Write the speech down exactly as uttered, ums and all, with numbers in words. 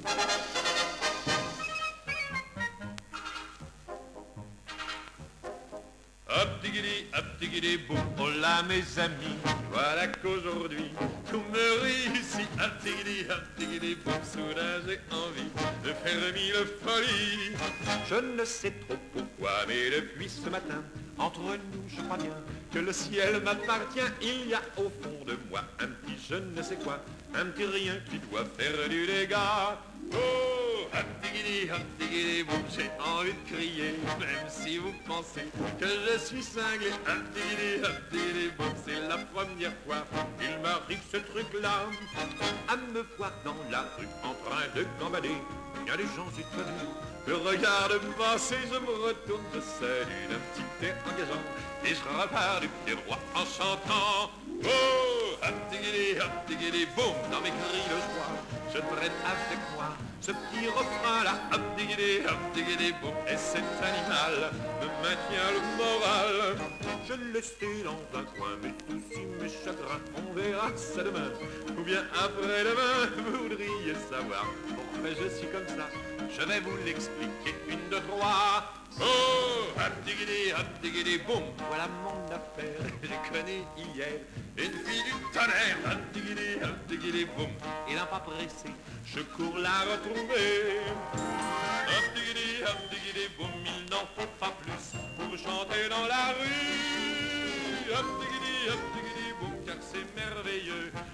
Hop digidi, hop digidi, boum, oh là mes amis, voilà qu'aujourd'hui tout me réussit. Hop digidi, hop digidi, boum, soudain j'ai envie de faire mille folies. Je ne sais trop pourquoi, mais depuis ce matin, entre nous je crois bien que le ciel m'appartient. Il y a au fond de moi un petit je ne sais quoi, un petit rien qui doit faire du dégât. Oh, hop digidi, hop digidi, boum, j'ai envie de crier, même si vous pensez que je suis cinglé. Hop digidi, hop digidi, boum, c'est la première fois qu'il m'arrive ce truc-là, à me voir dans la rue en train de gambader. Il y a des gens étonnés, me regardent passer, je me retourne, je salue d'un petit air engageant, et je repars du pied droit en chantant. Oh, hop digidi, hop digidi, boum, dans mes cris de joie, je traîne avec moi ce petit refrain-là. Hop digidi, hop digidi, boum, et cet animal me maintient le moral. Je le laisse dans un coin, mais tous mes chagrins, on verra ça demain, ou bien après-demain. Vous voudriez savoir pourquoi je suis comme ça, je vais vous l'expliquer une, deux, trois. Oh, hop digidi, hop digidi, boum, voilà mon affaire. J'ai connu hier une fille du tonnerre. Hop digidi, hop digidi, boum, et d'un pas pressé, je cours la retrouver. Hop digidi, hop digidi, boum, il n'en faut pas plus pour chanter dans la rue. Hop digidi, hop digidi, boum, car c'est merveilleux